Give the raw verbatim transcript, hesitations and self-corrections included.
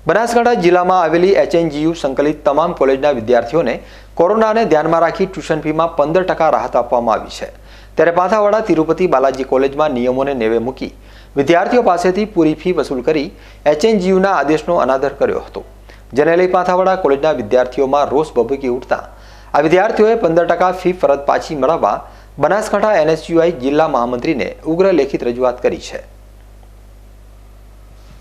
બનાસકાંઠા જિલ્લામાં આવેલી એચએનજીયુ સંકલિત તમામ કોલેજના વિદ્યાર્થીઓને કોરોનાને ધ્યાનમાં રાખી ટ્યુશન ફીમાં પંદર ટકા રાહત આપવામાં આવી છે। ત્યારે પાંથાવાડા તિરુપતિ બાલાજી કોલેજમાં નિયમોને નેવે મૂકી વિદ્યાર્થીઓ પાસેથી પૂરી ફી વસૂલ કરી એચએનજીયુના આદેશનો અનાદર કર્યો હતો, જેને લઈ પાંથાવાડા કોલેજના વિદ્યાર્થીઓમાં રોષ ભભૂકી ઉઠતા આ વિદ્યાર્થીઓએ પંદર ટકા ફી પરત પાછી મેળવવા બનાસકાંઠા એનએસયુઆઈ જિલ્લા મહામંત્રીને ઉગ્ર લેખિત રજૂઆત કરી છે।